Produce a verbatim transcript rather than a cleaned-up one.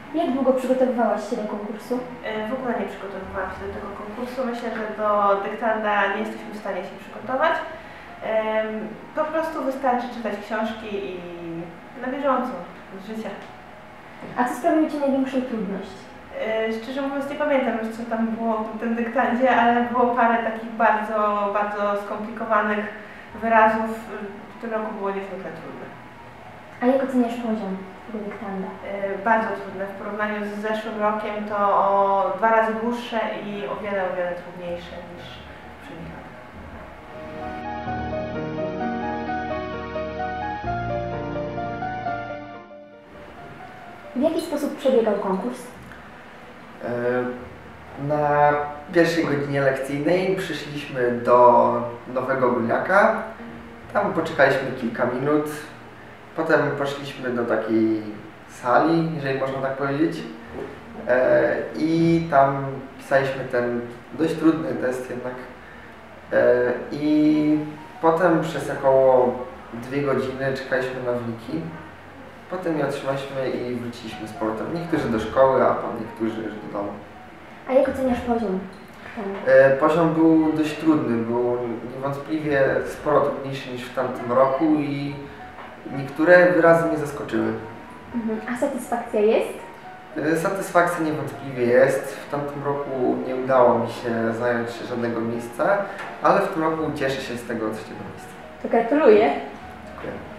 Jak długo przygotowywałaś się do konkursu? W ogóle nie przygotowywałam się do tego konkursu. Myślę, że do dyktanda nie jesteśmy w stanie się przygotować. Po prostu wystarczy czytać książki i na bieżąco, z życia. A co sprawiło Ci największą trudność? Szczerze mówiąc nie pamiętam już, co tam było w tym dyktandzie, ale było parę takich bardzo, bardzo skomplikowanych wyrazów. W tym roku było niezwykle trudne. A jak oceniasz poziom tego dyktanda? Bardzo trudne. W porównaniu z zeszłym rokiem to o dwa razy dłuższe i o wiele, o wiele trudniejsze niż w poprzednich latach. W jaki sposób przebiegał konkurs? Na pierwszej godzinie lekcyjnej przyszliśmy do Nowego Górniaka. Tam poczekaliśmy kilka minut. Potem poszliśmy do takiej sali, jeżeli można tak powiedzieć. I tam pisaliśmy ten dość trudny test jednak. I potem przez około dwie godziny czekaliśmy na wyniki. Potem je otrzymaliśmy i wróciliśmy z powrotem. Niektórzy do szkoły, a niektórzy już do domu. A jak oceniasz poziom? E, poziom był dość trudny, był niewątpliwie sporo trudniejszy niż w tamtym roku i niektóre wyrazy mnie zaskoczyły. Mhm. A satysfakcja jest? E, satysfakcja niewątpliwie jest. W tamtym roku nie udało mi się zająć żadnego miejsca, ale w tym roku cieszę się z tego trzeciego miejsca. To gratuluję. Dziękuję.